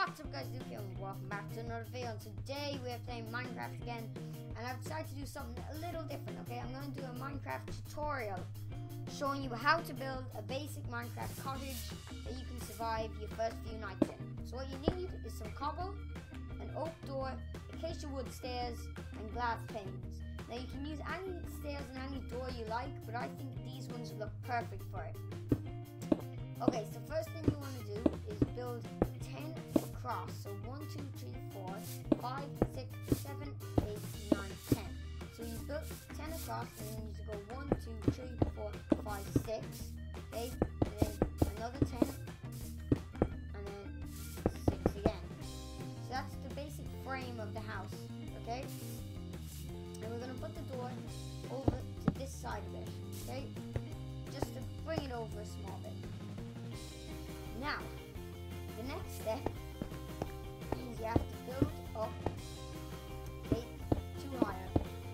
What's up guys, Luke here and welcome back to another video. And today we are playing Minecraft again, and I've decided to do something a little different. Okay, I'm going to do a Minecraft tutorial showing you how to build a basic Minecraft cottage that you can survive your first few nights in. So what you need is some cobble, an oak door, acacia wood stairs, and glass panes. Now you can use any stairs and any door you like, but I think these ones look perfect for it. Okay, so first thing you want to do is build 10 across. So 1, 2, 3, 4, 5, 6, 7, 8, 9, 10. So you built 10 across, and then you need to go 1, 2, 3, 4, 5, 6. Okay, and then another 10, and then 6 again. So that's the basic frame of the house. Okay, and we're gonna put the door over to this side of it. Okay, just to bring it over a small bit. Now, the next step is you have to build up 2 higher.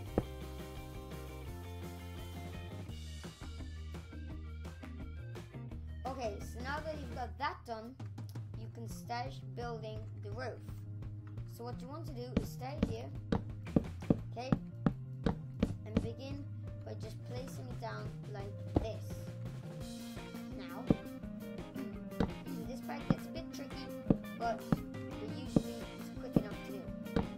Okay, so now that you've got that done, you can start building the roof. So what you want to do is start here, okay, and begin by just placing it down like this. Now, this part gets a bit tricky, but it usually is quick enough to do.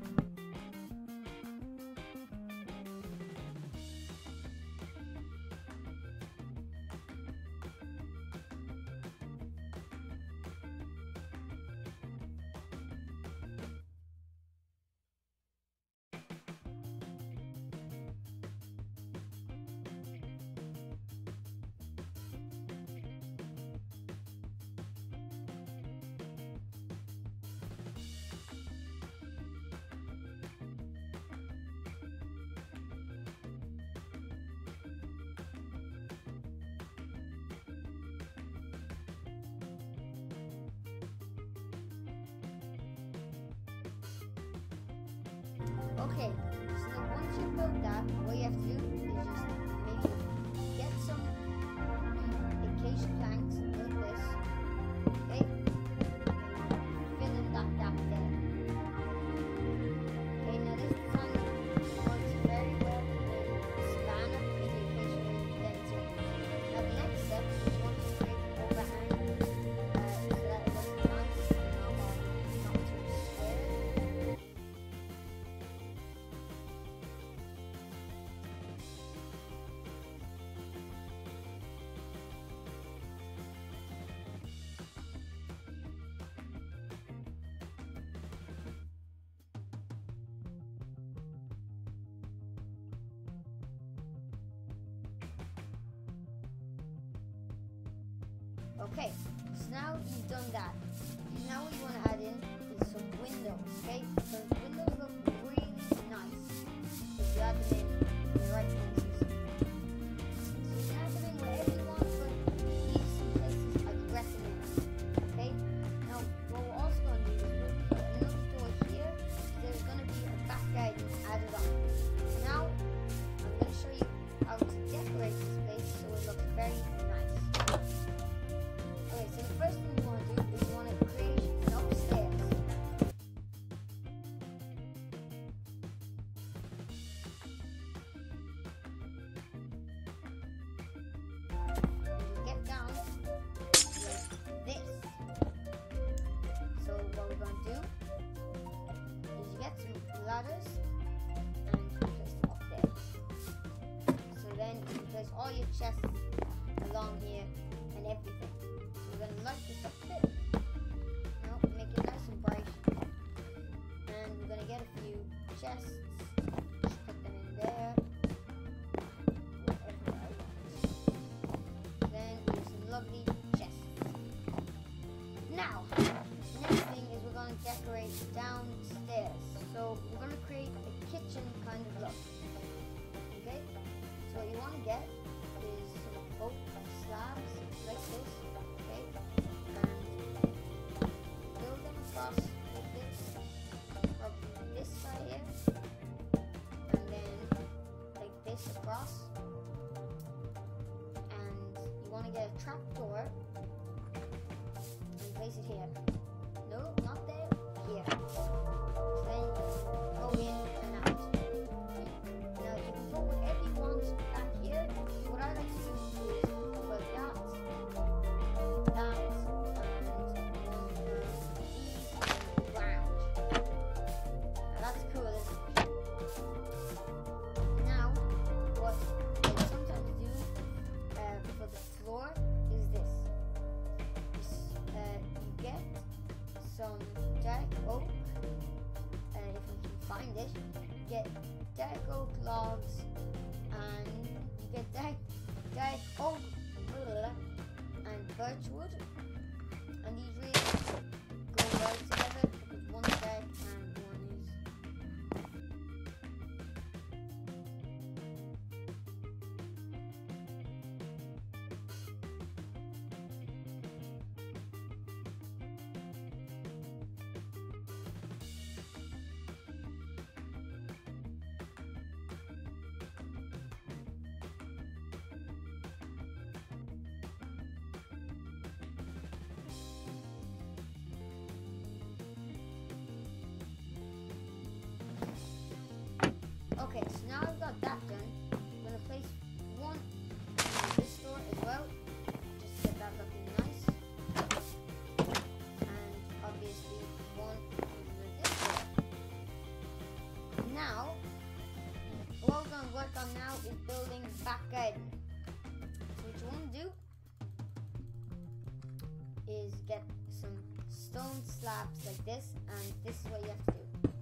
Okay, so now once you've built that, what you have to do is just maybe get some acacia planks like this, okay? Fill in that gap there. Okay, now this design works very well in span up with the acacia planks there too. Now the next step is you want to create an overhang so that it looks nice and not too square. Okay, so now you've done that. Now what you want to add in is some windows, okay? Because windows look really nice if you add them in the right places. So you can add them in wherever you want, but leave some places aggressive in, okay? Now, what we're also going to do is we'll put another door here, so there's going to be a back garden added on. Now, I'm going to show you how to decorate this place so it looks very nice. Okay, so the first thing you want to do is you want to create an upstairs. You get down like this. So what we're going to do is you get some ladders and you place them up there. So then you can place all your chests along here and everything. We're going to light this up a bit. Now, make it nice and bright. And we're going to get a few chests. Just put them in there. Whatever I want. Then do some lovely chests. Now, the next thing is we're going to decorate downstairs. So we're going to create a kitchen kind of look. Okay? So what you want to get is some oak slabs like this. Okay, and build them across like this, from this side here, and then like this across, and you want to get a trap door and place it here. No, not there, dark oak, if you can find it. Get dark oak logs, and you get dark oak and birch wood, and these really go well together because one's dark and one is. Okay, so now I've got that done. I'm going to place one in this door as well, just to get that looking nice. And obviously one over this door. Now, what we're going to work on now is building the back garden. So what you want to do is get some stone slabs like this, and this is what you have to do.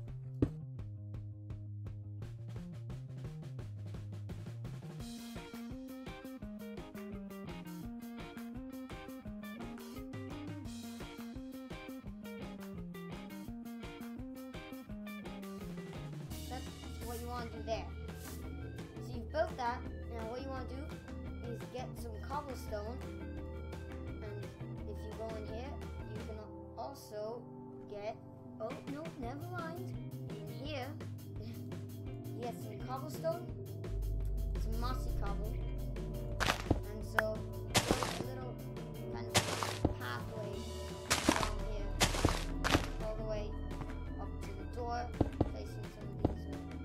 That's what you want to do there. So you've built that. Now what you want to do is get some cobblestone, and if you go in here you can also get, oh no, never mind, in here you get some cobblestone, some mossy cobble, and so there's a little kind of pathway down here all the way up to the door, placing some of these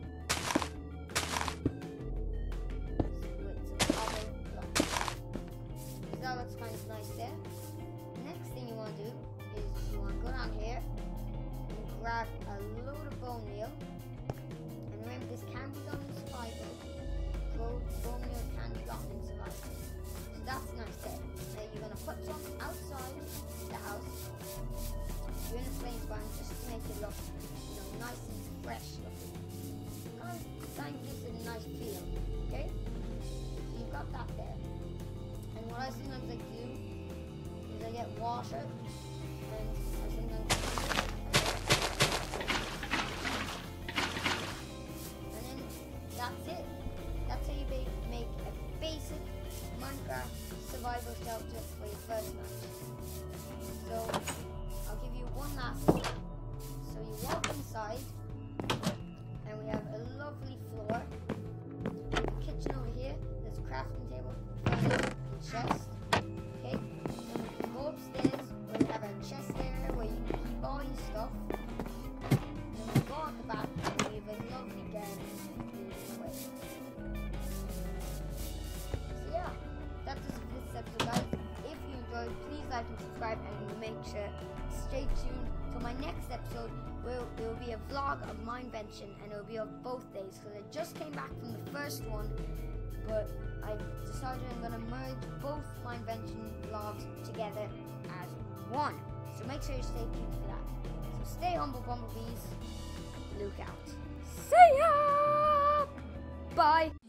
with some cobble blocks. So that looks kind of nice there. Next thing you want to do is you want to go down here and grab a load of bone meal. And remember, this can be done in survival. Bone meal can be gotten in survival. So that's nice there. Now you're going to put some outside the house. You're in a flame barn just to make it look, nice and fresh looking. Kind of gives it a nice feel, okay? So you've got that there. And what I sometimes like to do is I get water, and I sometimes and then that's it. That's how you make a basic Minecraft survival shelter for your first night. So I'll give you one last one. So you walk inside, and we have a lovely floor. We have a kitchen over here. There's a crafting table, furnace, and chest. Okay. Then we can go upstairs where we have our chest area where you can keep all your stuff. And then we go out the back and we have a lovely garden this way. So yeah, that's it for this episode, guys. If you enjoyed, please like and subscribe, and make sure to stay tuned for my next episode. It will be a vlog of Minevention, and it will be of both days because I just came back from the first one, but I decided I'm going to merge both Minevention vlogs together as one. So make sure you stay tuned for that. So stay humble, bumblebees. Look out. See ya! Bye!